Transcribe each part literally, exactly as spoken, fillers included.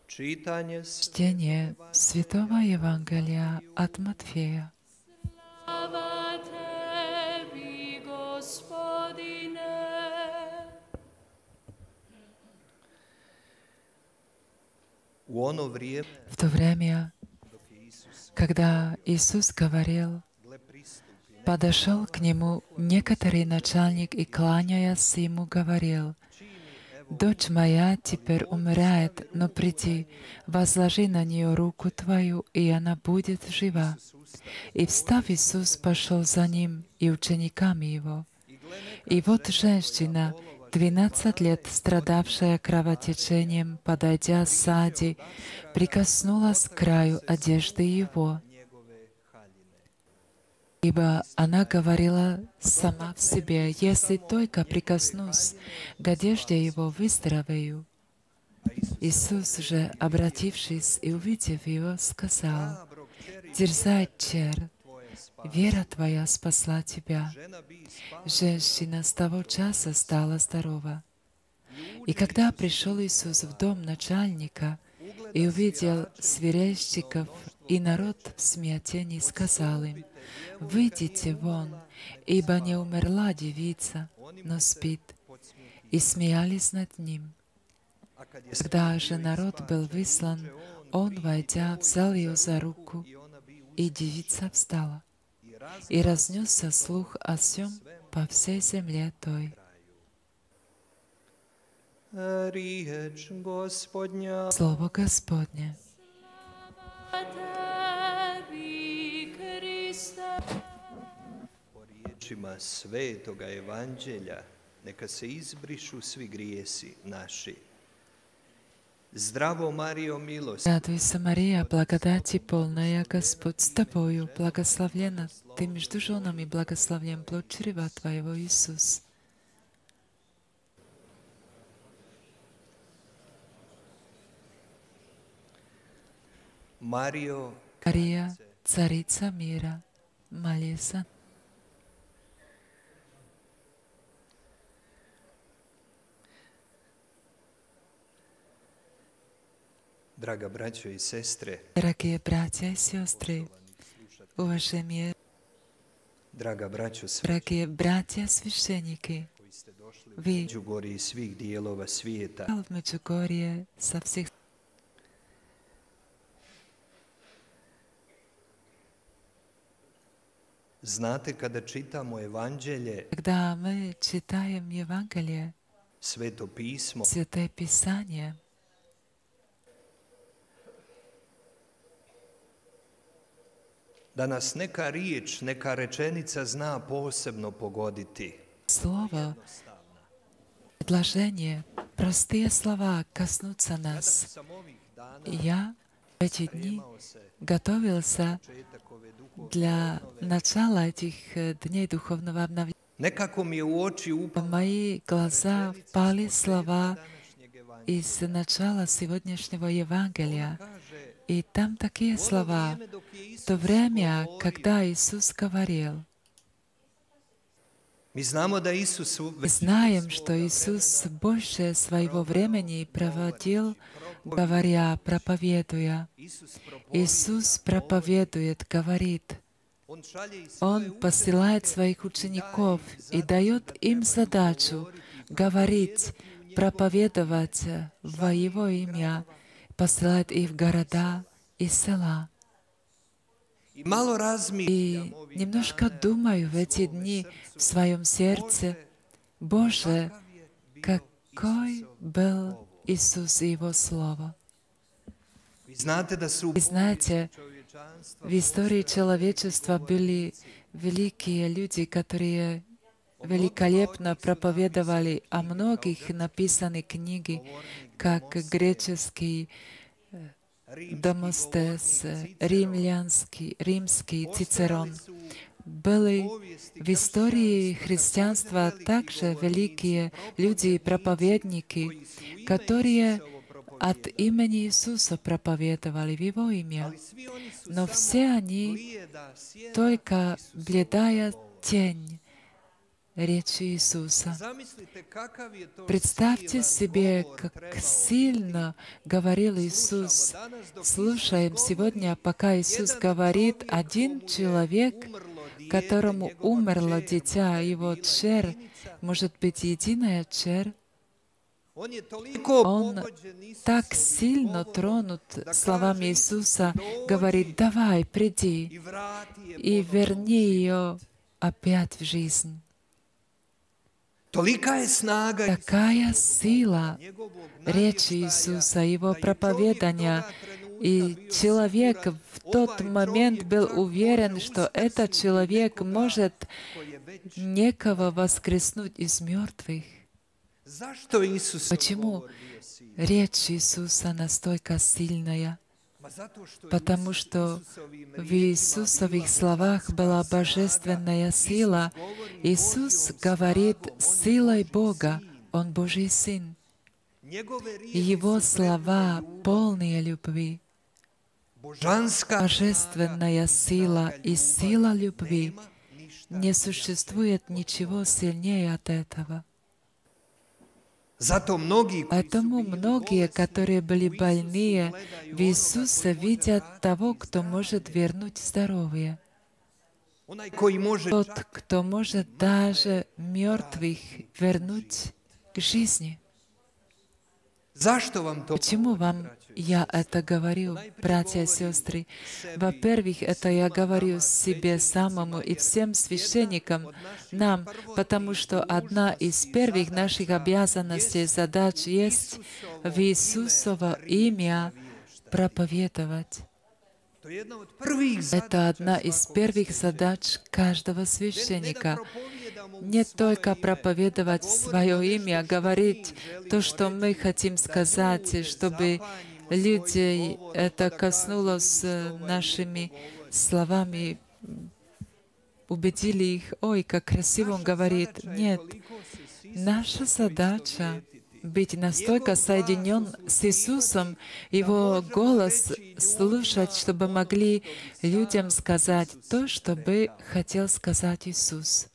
Чтение Святого Евангелия от Матфея. В то время, когда Иисус говорил, подошел к Нему некоторый начальник и, кланяясь Ему, говорил: «Дочь моя теперь умирает, но приди, возложи на нее руку Твою, и она будет жива». И, встав, Иисус пошел за Ним и учениками Его. И вот женщина, двенадцать лет страдавшая кровотечением, подойдя сзади, прикоснулась к краю одежды Его. Ибо она говорила сама в себе: «Если только прикоснусь к одежде Его, выздоровею». Иисус же, обратившись и увидев ее, сказал: «Дерзай, чер, вера твоя спасла тебя». Женщина с того часа стала здорова. И когда пришел Иисус в дом начальника и увидел свирельщиков и народ в смятении, сказал им: «Выйдите вон, ибо не умерла девица, но спит». И смеялись над ним. Когда же народ был выслан, он, войдя, взял ее за руку, и девица встала. И разнесся слух о сем по всей земле той. Слово Господне. Po riječima Svetoga Evanđelja neka se izbrišu svi grijesi naši. Zdravo Mario, milosti. Радуйся, Мария, благодати полная, Господь с тобою, благословлена ты между женами, благословлен плод чрева Твоего, Иисус. Mario, Мария, царица мира, молись за нас. draga braćo i sestre, Дорогие братья и сестры, уважаемые, draga braćo, дорогие братья священники, koji ste došli u вы Međugorje iz svih dijelova svijeta, в Меджугорье со всех. znate kada čitamo Evanđelje, Когда мы читаем Евангелие, Sveto pismo, Святое Писание, da nas neka riječ, neka rečenica zna posebno pogoditi. Слово, предложение, простые слова коснутся Kada нас. sam ovih dana Я в эти дни spremao se готовился početak ove duhovne для obnove, начала этих э, дней духовного обновления. nekako mi je u oči В upala мои глаза rečenica s впали početka слова današnjeg Evanđelja. из начала сегодняшнего Евангелия. Kaže, И там такие u ono слова. vrijeme dok je В то Isus время, govorio, когда Иисус говорил, mi znamo da Isus мы većinu знаем, svoga что Иисус vremena больше своего времени проводил, говоря, проповедуя. Isus Иисус propovjeda, проповедует, говорит. on šalje i svoje Он посылает učenike своих i учеников daje im и zadачу дает da им trebaju задачу govoriti, говорить, propovijedati u njegovo проповедовать ime. во Его имя, посылает их в города и села. I malo И razmišljam ovih немножко dana думаю в u эти svome дни в srcu, своем сердце, Боже, Боже, kakav je bio какой Isusov был govor. Иисус и Его Слово. Vi znate da su u Вы знаете, povijesti čovječanstva в истории postojali человечества veliki были govornici, великие люди, которые великолепно проповедовали о многих, написаны книги, как греческий rimski Демостес, govornik, римлянский, римский Цицерон. Postojali su Были u povijesti в истории kršćanstva христианства također также veliki великие govornici, люди и проповедники, koji su u ime которые Isusovo от propovijedali. имени Иисуса проповедовали в Его имя. Ali svi oni su Но samo все они blijeda sjena только Isusovog бледая govora. тень речи Иисуса. Представьте себе, как сильно говорил Иисус. Слушаем сегодня, пока Иисус говорит, один человек, которому умерло дитя, его дщерь, может быть, единая дщерь, он так сильно тронут словами Иисуса, говорит, давай, приди и верни ее опять в жизнь. Такая сила речи Иисуса, Его проповедания, и человек в тот момент был уверен, что этот человек может некого воскреснуть из мертвых. Почему речь Иисуса настолько сильная? Потому что в Иисусовых словах была божественная сила. Иисус говорит силой Бога, Он Божий Сын. Его слова полные любви. Божественная сила и сила любви. Не существует ничего сильнее от этого. Поэтому многие, которые были больные, в Иисусе видят того, кто может вернуть здоровье. Тот, кто может даже мертвых вернуть к жизни. Почему вам я это говорю, братья и сестры? Во-первых, это я говорю себе самому и всем священникам, нам, потому что одна из первых наших обязанностей, задач есть в Иисусово имя проповедовать. Это одна из первых задач каждого священника. Не только проповедовать в свое имя, а говорить то, что мы хотим сказать, чтобы людей это коснулось нашими словами, убедили их, ой, как красиво он говорит. Нет, наша задача быть настолько соединен с Иисусом, Его голос слушать, чтобы могли людям сказать то, что бы хотел сказать Иисус.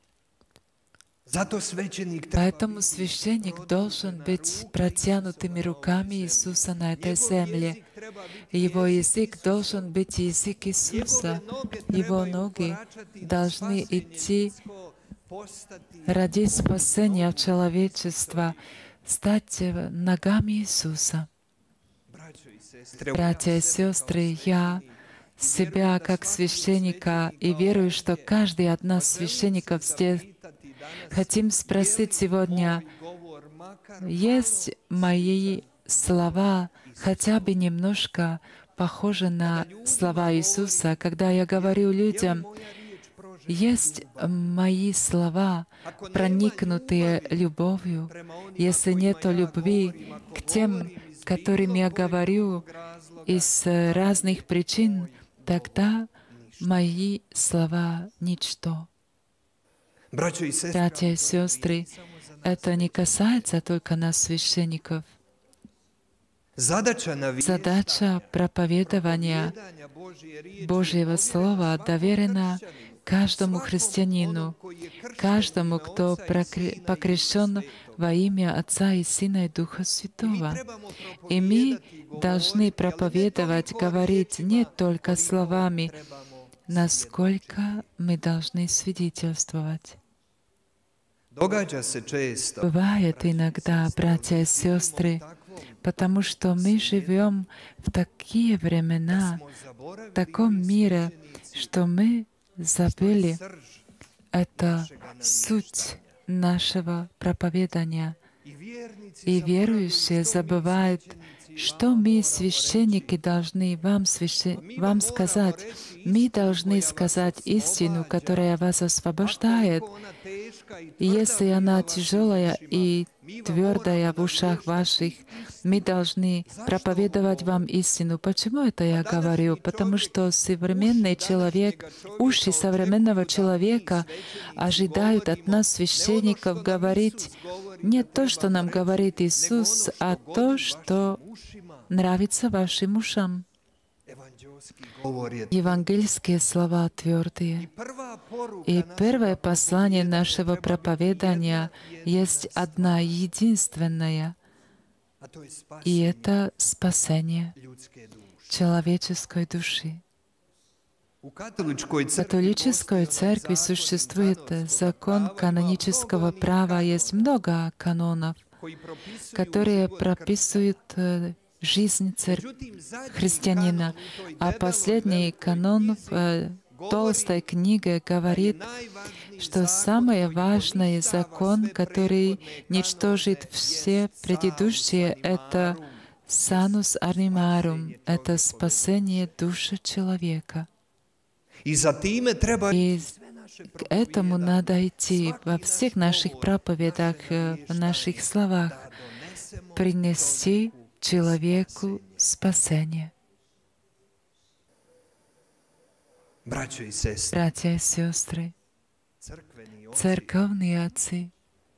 Поэтому священник должен быть протянутыми руками Иисуса на этой земле. Его язык должен быть язык Иисуса. Его ноги должны идти ради спасения человечества, стать ногами Иисуса. Братья и сестры, я себя как священника и верую, что каждый от нас священников здесь хотим спросить сегодня, есть мои слова хотя бы немножко похожи на слова Иисуса, когда я говорю людям, есть мои слова, проникнутые любовью. Если нет любви к тем, которым я говорю из разных причин, тогда мои слова — ничто. Братья и сестры, это не касается только нас, священников. Задача проповедования Божьего Слова доверена каждому христианину, каждому, кто покрещен во имя Отца и Сына и Духа Святого. И мы должны проповедовать, говорить не только словами, насколько мы должны свидетельствовать. Бывает иногда, братья и сестры, потому что мы живем в такие времена, в таком мире, что мы забыли это суть нашего проповедания. И верующие забывают, что мы, священники, должны вам, священ... вам сказать. Мы должны сказать истину, которая вас освобождает. И если она тяжелая и твердая в ушах ваших, мы должны проповедовать вам истину. Почему это я говорю? Потому что современный человек, уши современного человека ожидают от нас, священников, говорить не то, что нам говорит Иисус, а то, что нравится вашим ушам. Евангельские слова твердые. И первое послание нашего проповедания есть одна единственная, и это спасение человеческой души. В католической церкви существует закон канонического права, есть много канонов, которые прописывают жизнь цер... христианина. А последний канон в толстой книге говорит, что самый важный закон, который ничтожит все предыдущие, это «sanus animarum», это спасение души человека. И к этому надо идти во всех наших проповедях, в наших словах, принести человеку спасение. Братья и сестры, церковные отцы,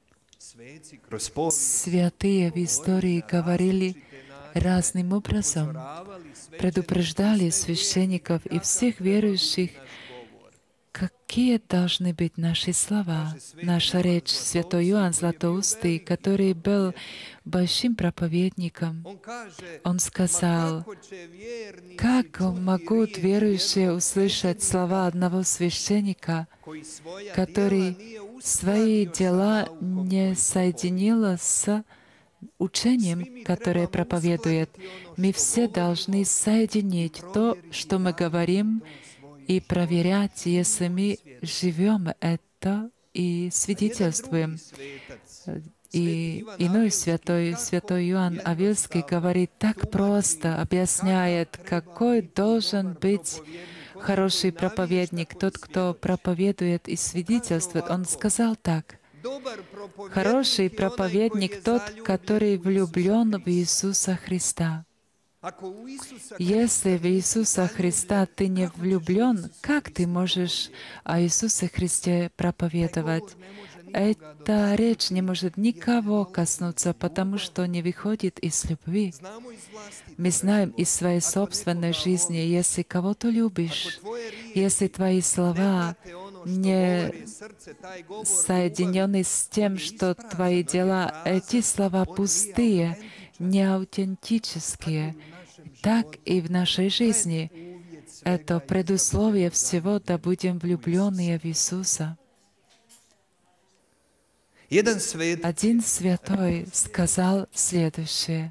святые в истории говорили разным образом, предупреждали священников и всех верующих, какие должны быть наши слова, наша речь. Святой Иоанн Златоустый, который был большим проповедником, он сказал, как могут верующие услышать слова одного священника, который свои дела не соединил с учением, которое проповедует. Мы все должны соединить то, что мы говорим, и проверять, если мы живем это и свидетельствуем. И иной святой, святой Иоанн Авильский говорит так просто, объясняет, какой должен быть хороший проповедник, тот, кто проповедует и свидетельствует. Он сказал так: «Хороший проповедник тот, который влюблен в Иисуса Христа». Если в Иисуса Христа ты не влюблен, как ты можешь о Иисусе Христе проповедовать? Эта речь не может никого коснуться, потому что не выходит из любви. Мы знаем из своей собственной жизни, если кого-то любишь, если твои слова не соединены с тем, что твои дела, эти слова пустые, не аутентические, так и в нашей жизни. Это предусловие всего, да будем влюбленные в Иисуса. Один святой сказал следующее: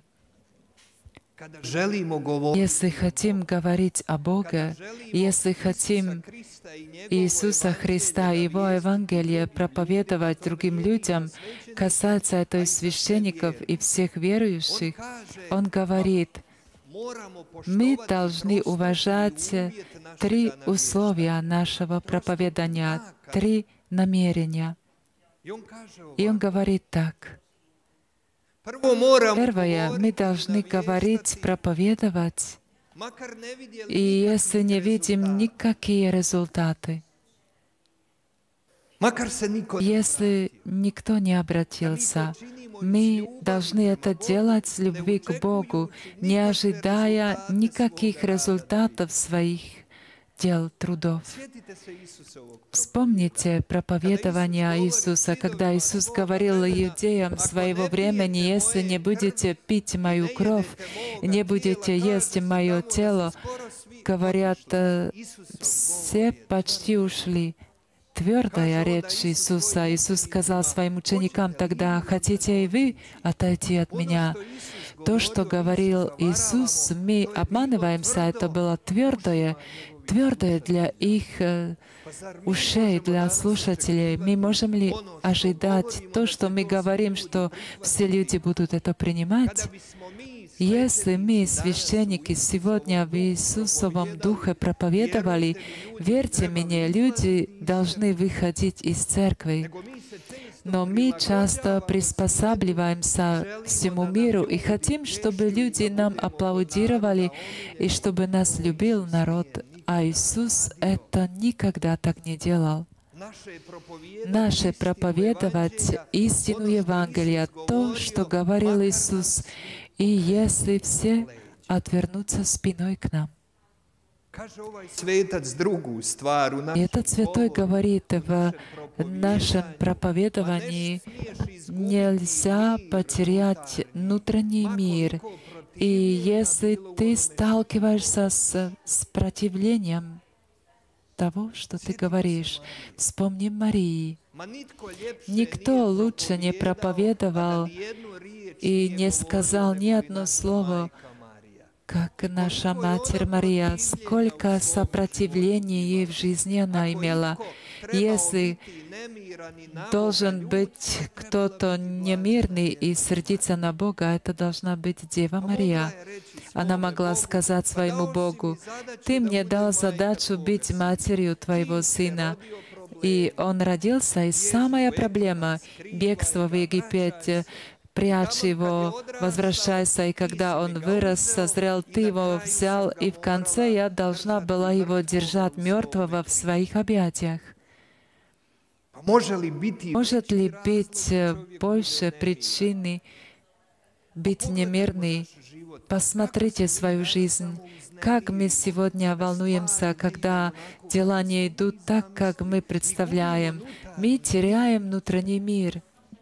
если хотим говорить о Боге, если хотим Иисуса Христа и Его Евангелие проповедовать другим людям, касаться это и священников и всех верующих, он говорит, мы должны уважать три условия нашего проповедания, три намерения. И он говорит так. Первое, мы должны говорить, проповедовать, и если не видим никакие результаты, если никто не обратился, мы должны это делать с любви к Богу, не ожидая никаких результатов своих дел, трудов. Вспомните проповедование Иисуса, когда Иисус говорил иудеям своего времени: «Если не будете пить мою кровь, не будете есть мое тело», говорят, все почти ушли. Твердая речь Иисуса. Иисус сказал своим ученикам тогда: «Хотите и вы отойти от Меня?» То, что говорил Иисус, мы обманываемся, это было твердое, твердое для их ушей, для слушателей. Мы можем ли ожидать то, что мы говорим, что все люди будут это принимать? Если мы, священники, сегодня в Иисусовом Духе проповедовали, верьте мне, люди должны выходить из церкви. Но мы часто приспосабливаемся всему миру и хотим, чтобы люди нам аплодировали и чтобы нас любил народ. А Иисус это никогда так не делал. Наше проповедовать истину Евангелия, то, что говорил Иисус, и если все отвернутся спиной к нам. И этот святой говорит в нашем проповедовании, нельзя потерять внутренний мир. И если ты сталкиваешься с сопротивлением того, что ты говоришь, вспомни Марии. Никто лучше не проповедовал и не сказал ни одно слово, как наша Матерь Мария. Сколько сопротивлений ей в жизни она имела. Если должен быть кто-то немирный и сердиться на Бога, это должна быть Дева Мария. Она могла сказать своему Богу: «Ты мне дал задачу быть матерью Твоего Сына». И он родился, и самая проблема — бегство в Египет, прячь его, возвращайся, и когда он вырос, созрел, ты его взял, и в конце я должна была его держать мертвого в своих объятиях. Может ли быть больше причины быть немирной? Посмотрите свою жизнь. Как мы сегодня волнуемся, когда дела не идут так, как мы представляем. Мы теряем внутренний мир.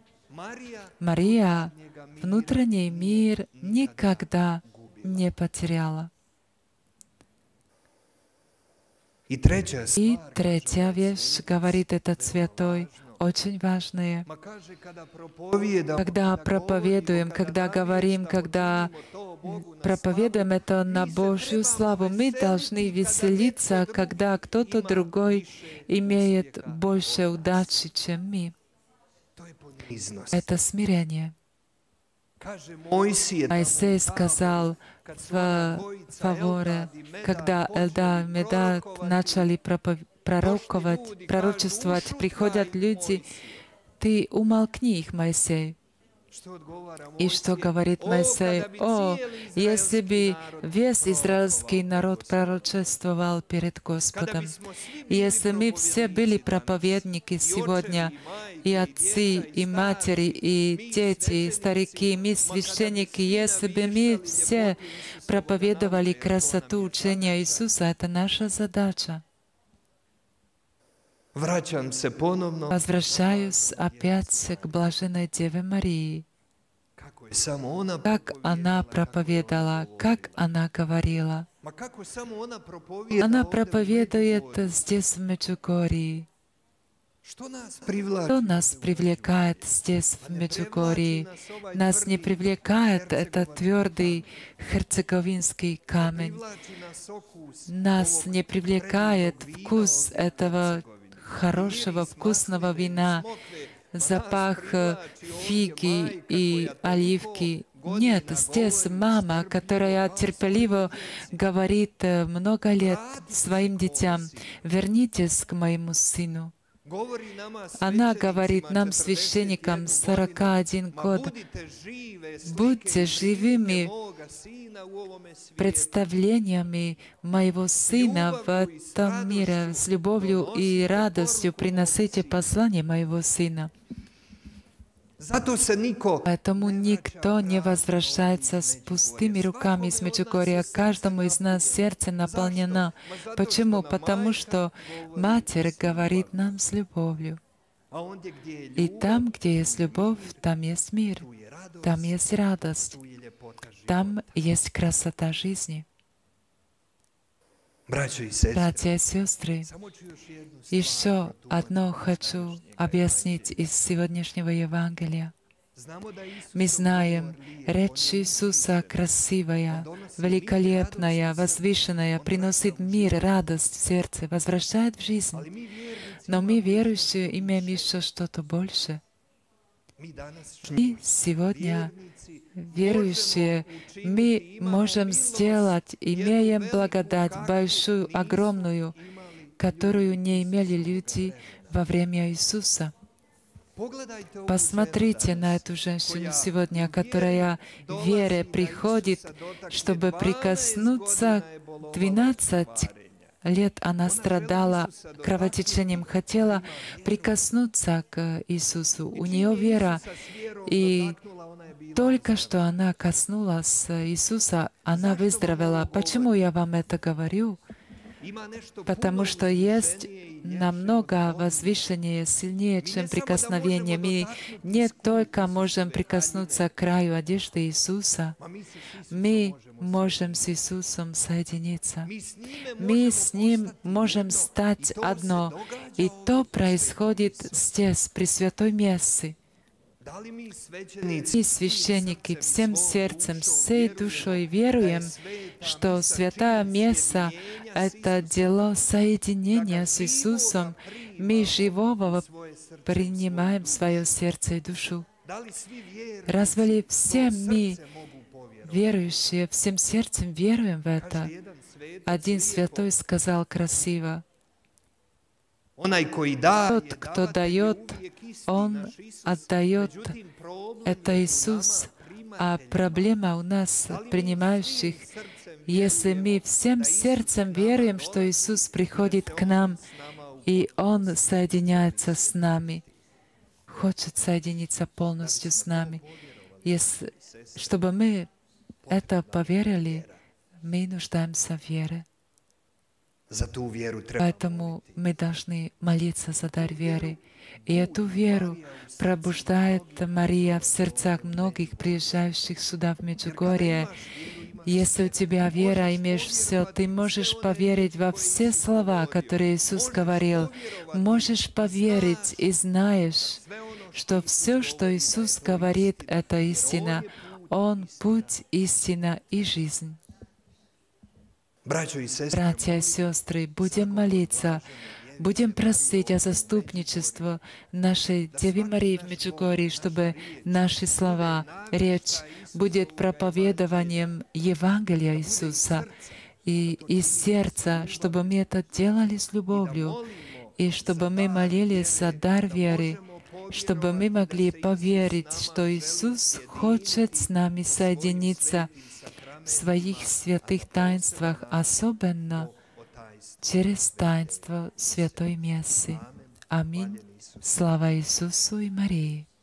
Мария внутренний мир никогда не потеряла. И третья вещь, говорит этот святой, очень важная. Когда проповедуем, когда говорим, когда проповедуем это на Божью славу, мы должны веселиться, когда кто-то другой имеет больше удачи, чем мы. Это смирение. Моисей сказал в Фаворе, когда Элда и Медад начали пророковать, пророчествовать, приходят люди: «Ты умолкни их, Моисей». И что говорит Моисей? «О, если бы весь израильский народ пророчествовал перед Господом, если мы все были проповедники сегодня, и отцы, и матери, и дети, и старики, мы священники, если бы мы все проповедовали красоту учения Иисуса, это наша задача». Возвращаюсь опять к блаженной Деве Марии. Как она проповедовала, как она говорила. Она проповедует здесь, в Меджугорье. Что нас привлекает здесь, в Меджугорье? Нас не привлекает этот твердый херцеговинский камень. Нас не привлекает вкус этого хорошего, вкусного вина, запах фиги и оливки. Нет, здесь мама, которая терпеливо говорит много лет своим детям: «Вернитесь к моему сыну». Она говорит нам, священникам, сорок один год: «Будьте живыми представлениями моего Сына в этом мире, с любовью и радостью приносите послание моего Сына». Поэтому никто не возвращается с пустыми руками из Меджугорья. Каждому из нас сердце наполнено. Почему? Потому что Матерь говорит нам с любовью. И там, где есть любовь, там есть мир, там есть радость, там есть красота жизни. Братья и сестры, еще одно хочу объяснить из сегодняшнего Евангелия. Мы знаем, речь Иисуса красивая, великолепная, возвышенная, приносит мир, радость в сердце, возвращает в жизнь. Но мы, верующие, имеем еще что-то больше. И сегодня, верующие, мы можем сделать, имеем благодать большую, огромную, которую не имели люди во время Иисуса. Посмотрите на эту женщину сегодня, которая в вере приходит, чтобы прикоснуться. двенадцать лет она страдала кровотечением, хотела прикоснуться к Иисусу. У нее вера, и только что она коснулась Иисуса, она выздоровела. Почему я вам это говорю? потому что есть намного возвышеннее, сильнее, чем прикосновение. Мы не только можем прикоснуться к краю одежды Иисуса, мы можем с Иисусом соединиться. Мы с Ним можем стать одно. И то происходит здесь, при святой мессе. Мы, священники, всем сердцем, всей душой веруем, что святая месса — это дело соединения с Иисусом. Мы живого принимаем в свое сердце и душу. Разве ли все мы, верующие, всем сердцем веруем в это? Один святой сказал красиво: «Тот, кто дает, он отдает». Это Иисус. А проблема у нас, принимающих, если мы всем сердцем веруем, что Иисус приходит к нам, и Он соединяется с нами, хочет соединиться полностью с нами. Если, чтобы мы это поверили, мы нуждаемся в вере. Поэтому мы должны молиться за дар веры. И эту веру пробуждает Мария в сердцах многих приезжающих сюда, в Меджугорье. Если у тебя вера, имеешь все, ты можешь поверить во все слова, которые Иисус говорил. Можешь поверить и знаешь, что все, что Иисус говорит, — это истина. Он — путь, истина и жизнь. Братья и сестры, будем молиться, будем просить о заступничестве нашей Девы Марии в Меджугорье, чтобы наши слова, речь будет проповедованием Евангелия Иисуса и из сердца, чтобы мы это делали с любовью, и чтобы мы молились за дар веры, чтобы мы могли поверить, что Иисус хочет с нами соединиться в своих святых таинствах, особенно через таинство Святой Мессы. Аминь. Слава Иисусу и Марии.